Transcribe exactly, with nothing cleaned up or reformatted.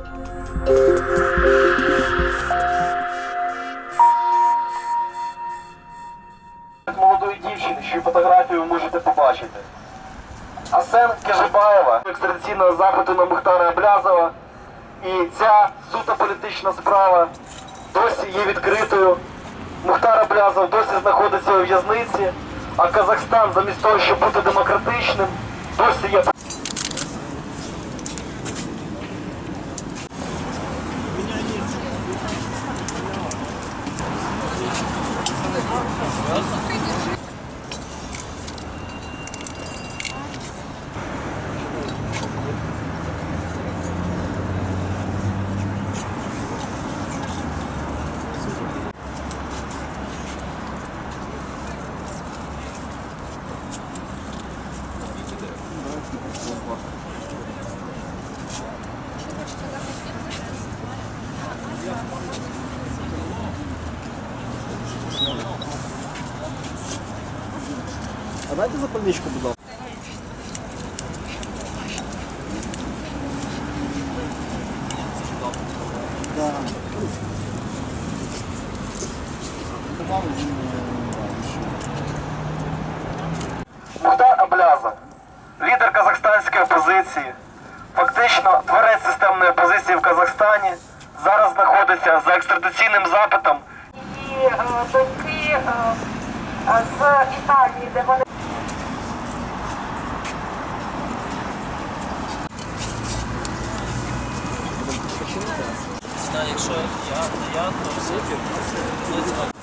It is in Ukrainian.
Молодої дівчини, що фотографію ви можете побачити. Асен Кежибаєва, екстрадиційного запиту на Мухтара Аблязова. І ця суто політична справа досі є відкритою. Мухтар Аблязов досі знаходиться у в'язниці, а Казахстан замість того, щоб бути демократичним, досі є... А дайте запальничку, будь ласка. Да. Мухтар Аблязов, лідер казахстанської опозиції, фактично творець системної опозиції в Казахстані, зараз знаходиться за екстрадиційним запитом. І доньки з Італії, де вони... Якщо я, то я, то все.